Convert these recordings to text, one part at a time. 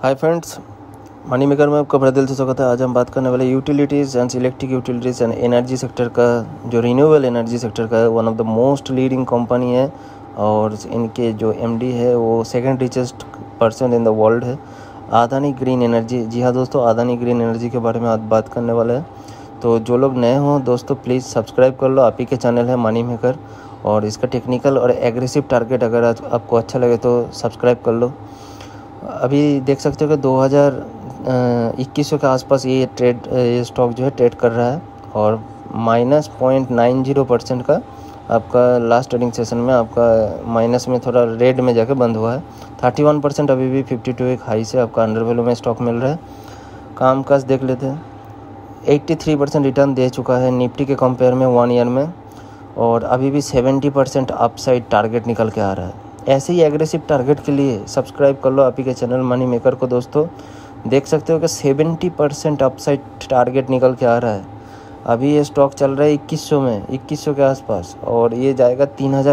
Hi friends, money maker में आपका बड़ा दिल से स्वागत है। आज हम बात करने वाले utilities and electric utilities and energy sector का, जो रिन्यूएबल एनर्जी सेक्टर का one of the most leading company है और इनके जो एमडी है वो second richest person in the world है, अदानी ग्रीन एनर्जी। जी हाँ दोस्तों, अदानी ग्रीन एनर्जी के बारे में आज बात करने वाला है। तो जो लोग नए हों दोस्तों, प्लीज़ सब्सक्राइब कर लो। आप ही के चैनल है मनी मेकर, और इसका टेक्निकल और एग्रेसिव टारगेट अगर आपको अच्छा लगे तो सब्सक्राइब कर लो। अभी देख सकते हो कि 2021 के आसपास ये स्टॉक जो है ट्रेड कर रहा है, और -0.90% का आपका लास्ट ट्रेडिंग सेशन में आपका माइनस में, थोड़ा रेड में जाके बंद हुआ है। 31% अभी भी 52 एक हाई से आपका अंडर वैल्यू में स्टॉक मिल रहा है। कामकाज देख लेते हैं। 83% रिटर्न दे चुका है निफ्टी के कंपेयर में 1 ईयर में, और अभी भी 70% अपसाइड टारगेट निकल के आ रहा है। ऐसे ही एग्रेसिव टारगेट के लिए सब्सक्राइब कर लो आप ही के चैनल मनी मेकर को दोस्तों। देख सकते हो कि 70% अपसाइड टारगेट निकल के आ रहा है। अभी ये स्टॉक चल रहा है 2100 में, 2100 के आसपास, और ये जाएगा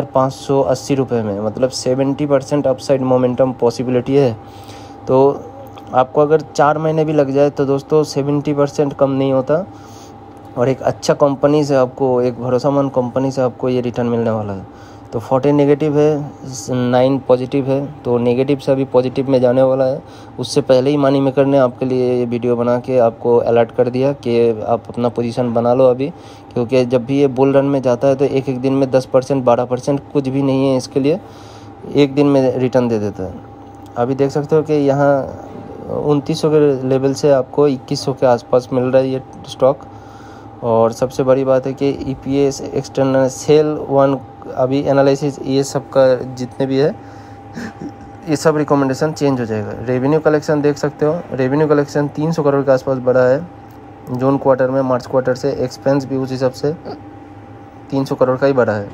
3580 रुपये में। मतलब 70% अपसाइड मोमेंटम पॉसिबिलिटी है। तो आपको अगर 4 महीने भी लग जाए तो दोस्तों 70% कम नहीं होता, और एक अच्छा कंपनी से आपको, एक भरोसामंद कंपनी से आपको ये रिटर्न मिलने वाला है। तो 14 नेगेटिव है, 9 पॉजिटिव है, तो नेगेटिव से अभी पॉजिटिव में जाने वाला है। उससे पहले ही मनी मेकर ने आपके लिए ये वीडियो बना के आपको अलर्ट कर दिया कि आप अपना पोजीशन बना लो अभी, क्योंकि जब भी ये बुल रन में जाता है तो एक दिन में 10% 12% कुछ भी नहीं है, इसके लिए एक दिन में रिटर्न दे देता है। अभी देख सकते हो कि यहाँ 2900 के लेवल से आपको 2100 के आसपास मिल रहा है ये स्टॉक। और सबसे बड़ी बात है कि EPS, एक्सटर्नल सेल वन, अभी एनालिसिस, ये सब का जितने भी है ये सब रिकमेंडेशन चेंज हो जाएगा। रेवेन्यू कलेक्शन देख सकते हो, रेवेन्यू कलेक्शन 300 करोड़ के आसपास बढ़ा है जून क्वार्टर में मार्च क्वार्टर से। एक्सपेंस भी उस हिसाब से 300 करोड़ का ही बढ़ा है,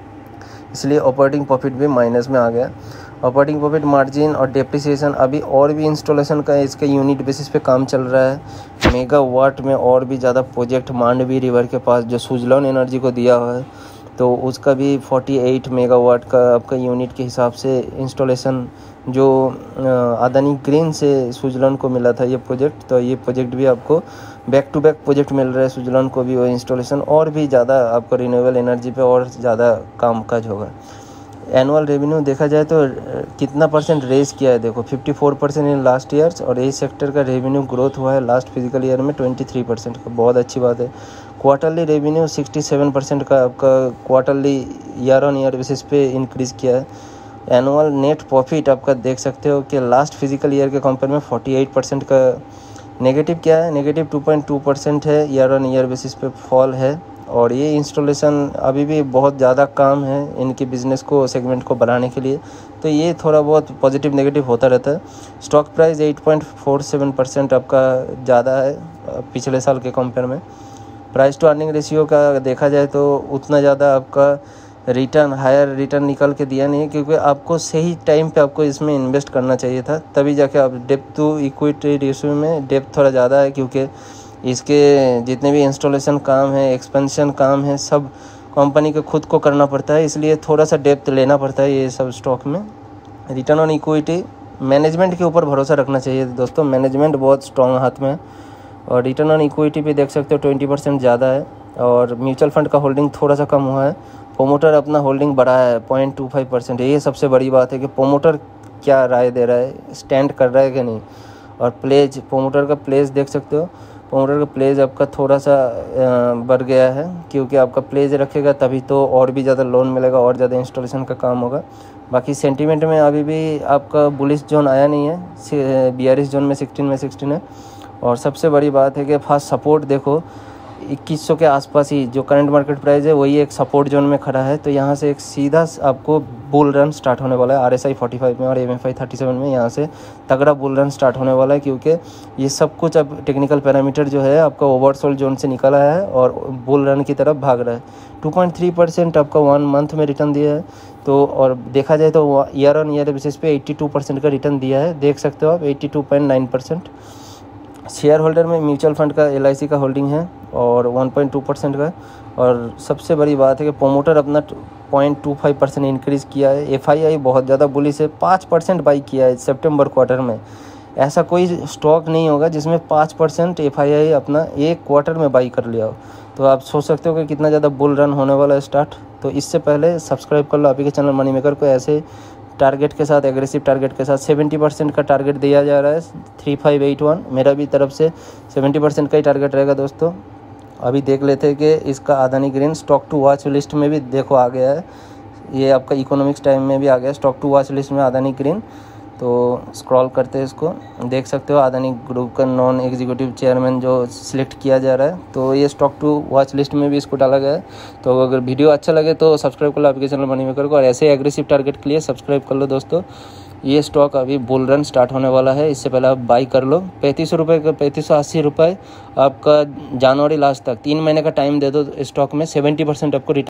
इसलिए ऑपरेटिंग प्रॉफिट भी माइनस में आ गया। ऑपरेटिंग प्रॉफिट मार्जिन और डेप्रिसिएशन, अभी और भी इंस्टॉलेशन का इसके यूनिट बेसिस पे काम चल रहा है। मेगावाट में और भी ज़्यादा प्रोजेक्ट मांडवी रिवर के पास जो सुजलॉन एनर्जी को दिया हुआ है, तो उसका भी 48 मेगावाट का आपका यूनिट के हिसाब से इंस्टॉलेशन जो अदानी ग्रीन से सुजलॉन को मिला था ये प्रोजेक्ट, तो ये प्रोजेक्ट भी आपको बैक टू बैक प्रोजेक्ट मिल रहा है सुजलॉन को भी, वो इंस्टॉलेशन और भी ज़्यादा आपको रिन्यूएबल एनर्जी पे और ज़्यादा काम काज होगा। एनुअल रेवेन्यू देखा जाए तो कितना परसेंट रेज किया है, देखो 54% इन लास्ट ईयर्स, और इस सेक्टर का रेवेन्यू ग्रोथ हुआ है लास्ट फिजिकल ईयर में 23% का, बहुत अच्छी बात है। क्वार्टरली रेवेन्यू 67% का आपका quarterly year on year basis पे इंक्रीज़ किया है। एनुअल नेट प्रॉफिट आपका देख सकते हो कि लास्ट फिजिकल ईयर के कंपेयर में 48% का नेगेटिव क्या है, नेगेटिव 2.2% है, ईयर ऑन ईयर बेसिस पे फॉल है। और ये इंस्टॉलेशन अभी भी बहुत ज़्यादा काम है इनके बिज़नेस को, सेगमेंट को बढ़ाने के लिए, तो ये थोड़ा बहुत पॉजिटिव नेगेटिव होता रहता है। स्टॉक प्राइस 8.47% आपका ज़्यादा है पिछले साल के कंपेयर में। प्राइस टू अर्निंग रेशियो का देखा जाए तो उतना ज़्यादा आपका रिटर्न, हायर रिटर्न निकल के दिया नहीं है, क्योंकि आपको सही टाइम पे आपको इसमें इन्वेस्ट करना चाहिए था, तभी जाके आप डेप्थ टू इक्विटी रेशियो में डेप्थ थोड़ा ज़्यादा है, क्योंकि इसके जितने भी इंस्टॉलेशन काम है, एक्सपेंशन काम है, सब कंपनी को खुद को करना पड़ता है, इसलिए थोड़ा सा डेप्थ लेना पड़ता है ये सब स्टॉक में। रिटर्न ऑन इक्विटी, मैनेजमेंट के ऊपर भरोसा रखना चाहिए दोस्तों, मैनेजमेंट बहुत स्ट्रॉन्ग हाथ में है। और रिटर्न ऑन इक्विटी भी देख सकते हो 20% ज़्यादा है, और म्यूचुअल फंड का होल्डिंग थोड़ा सा कम हुआ है। प्रोमोटर अपना होल्डिंग बढ़ाया है 0.25%। ये सबसे बड़ी बात है कि प्रोमोटर क्या राय दे रहा है, स्टैंड कर रहा है कि नहीं। और प्लेज, प्रोमोटर का प्लेज देख सकते हो, प्रोमोटर का प्लेज आपका थोड़ा सा बढ़ गया है, क्योंकि आपका प्लेज रखेगा तभी तो और भी ज़्यादा लोन मिलेगा और ज़्यादा इंस्टॉलेशन का काम होगा। बाकी सेंटीमेंट में अभी भी आपका बुलिश जोन आया नहीं है, बियरिश जोन में 16 है। और सबसे बड़ी बात है कि फास्ट सपोर्ट देखो 2100 के आसपास ही जो करंट मार्केट प्राइस है वही एक सपोर्ट जोन में खड़ा है, तो यहाँ से एक सीधा आपको बुल रन स्टार्ट होने वाला है। RSI 45 में और MFI 37 में यहाँ से तगड़ा बुल रन स्टार्ट होने वाला है, क्योंकि ये सब कुछ अब टेक्निकल पैरामीटर जो है आपका ओवरसोल्ड जोन से निकल आया है और बुल रन की तरफ भाग रहा है। 2.3% आपका 1 मंथ में रिटर्न दिया है, तो और देखा जाए तो ईयर ऑन ईयर बेसिस पे 82% का रिटर्न दिया है, देख सकते हो आप 82.9%। शेयर होल्डर में म्यूचुअल फंड का LIC का होल्डिंग है और 1.2% का। और सबसे बड़ी बात है कि प्रोमोटर अपना 0.25% इंक्रीज़ किया है। FII बहुत ज़्यादा बुलिश है, 5% बाई किया है सितंबर क्वार्टर में। ऐसा कोई स्टॉक नहीं होगा जिसमें 5% FII अपना एक क्वार्टर में बाई कर लिया हो। तो आप सोच सकते हो कि कितना ज़्यादा बुल रन होने वाला है स्टार्ट। तो इससे पहले सब्सक्राइब कर लो आप ही के चैनल मनी मेकर को। ऐसे टारगेट के साथ, एग्रेसिव टारगेट के साथ 70% का टारगेट दिया जा रहा है 3581। मेरा भी तरफ से 70% का ही टारगेट रहेगा दोस्तों। अभी देख लेते हैं कि इसका Adani green stock to watch list में भी देखो आ गया है। ये आपका इकोनॉमिक्स टाइम में भी आ गया स्टॉक टू वॉच लिस्ट में अदानी ग्रीन। तो स्क्रॉल करते हैं इसको, देख सकते हो अदानी ग्रुप का नॉन एग्जीक्यूटिव चेयरमैन जो सिलेक्ट किया जा रहा है। तो ये स्टॉक टू वॉच लिस्ट में भी इसको डाला गया है। तो अगर वीडियो अच्छा लगे तो सब्सक्राइब कर लो आपके चैनल मनी मेकर को, और ऐसे एग्रेसिव टारगेट के लिए सब्सक्राइब कर लो दोस्तों। ये स्टॉक अभी बुल रन स्टार्ट होने वाला है, इससे पहले आप बाई कर लो। 3500 रुपये का 3580 रुपये आपका जनवरी लास्ट तक 3 महीने का टाइम दे दो स्टॉक में, 70% आपको